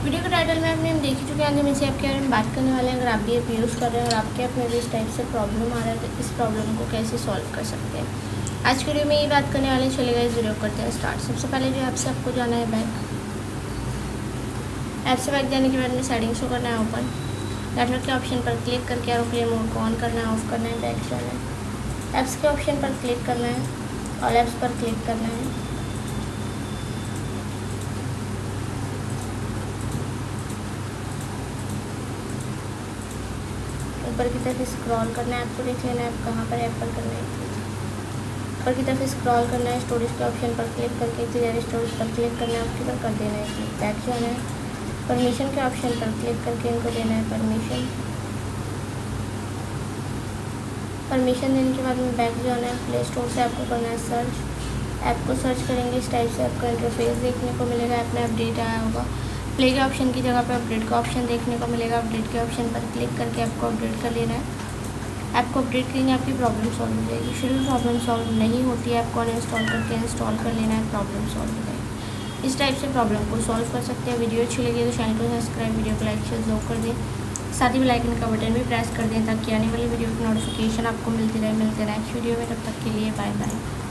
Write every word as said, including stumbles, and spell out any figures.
Video के title में आपने हम देख ही चुके हैं। आज हम इसे आपके बारे में बात करने वाले हैं। अगर आप भी ऐप यूज़ कर रहे हैं और आपके ऐप में भी इस टाइप से प्रॉब्लम आ रहा है तो इस प्रॉब्लम को कैसे सॉल्व कर सकते हैं, आज की वीडियो में ये बात करने वाले हैं। चलेगा इस वीडियो करते हैं स्टार्ट। सबसे पहले जो ऐप से आपको जाना है बैक। ऐप से बैक जाने के बाद में सेटिंग्स को करना है ओपन। नेटवर्क के ऑप्शन पर क्लिक करके एरोप्लेन मोड को ऑन करना है, ऑफ करना है, बैक जाना है। ऐप्स के ऑप्शन पर क्लिक करना है, ऑल ऐप्स पर क्लिक करना है। ऊपर की तरफ स्क्रॉल करना है, आपको देख लेना है आप कहाँ पर ऐप पर करना है। ऊपर की तरफ स्क्रॉल करना है, स्टोरेज के ऑप्शन पर क्लिक करके क्लियर स्टोरेज पर क्लिक करना है, आपके पर कर देना है क्लिक। बैक जाना है, परमिशन के ऑप्शन पर क्लिक करके इनको देना है परमिशन। परमिशन देने के बाद में बैक जाना है, प्ले स्टोर से आपको करना है सर्च। ऐप को सर्च करेंगे, इस टाइप से आपको इंटरफेस देखने को मिलेगा। ऐप में अपडेट आया होगा, प्ले के ऑप्शन की जगह पे अपडेट का ऑप्शन देखने को मिलेगा। अपडेट के ऑप्शन पर क्लिक करके आपको अपडेट कर लेना है। ऐप को अपडेट करेंगे, आपकी प्रॉब्लम सॉल्व हो जाएगी। फिर भी प्रॉब्लम सॉल्व नहीं होती है, आपको अनइंस्टॉल करके इंस्टॉल कर लेना है, प्रॉब्लम सॉल्व हो जाएगी। इस टाइप से प्रॉब्लम को सॉल्व कर सकते हैं। वीडियो अच्छी लगी तो चैनल को सब्सक्राइब, वीडियो को लाइक शेयर जरूर कर दें। साथ ही बेल आइकन का बटन भी प्रेस कर दें ताकि आने वाली वीडियो की नोटिफिकेशन आपको मिलती रहे मिलते रहे नेक्स्ट वीडियो में। तब तक के लिए बाय बाय।